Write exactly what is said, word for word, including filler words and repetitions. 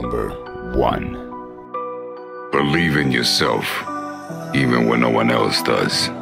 number one. Believe in yourself, even when no one else does.